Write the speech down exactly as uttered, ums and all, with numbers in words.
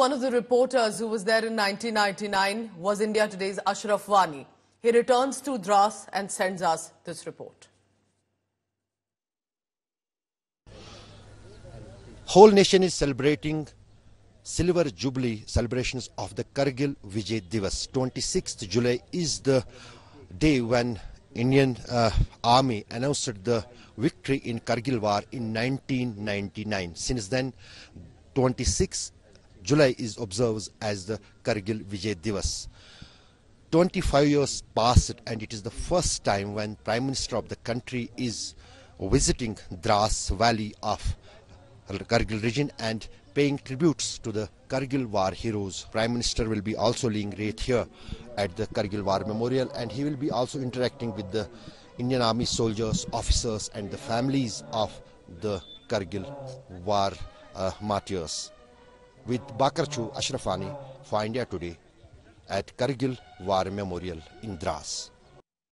one of the reporters who was there in nineteen ninety-nine was India Today's Ashraf Wani. He returns to Dras and sends us this report. Whole nation is celebrating Silver Jubilee celebrations of the Kargil Vijay Divas. twenty-sixth July is the day when Indian uh, Army announced the victory in Kargil War in nineteen ninety-nine. Since then, twenty-sixth July is observed as the Kargil Vijay Divas. twenty-five years passed, and it is the first time when Prime Minister of the country is visiting Dras Valley of Kargil region and paying tributes to the Kargil War heroes. Prime Minister will be also laying wreath here at the Kargil War Memorial, and he will be also interacting with the Indian Army soldiers, officers and the families of the Kargil War uh, martyrs. With Bakarchu Ashraf Wani for India Today at Kargil War Memorial in Dras.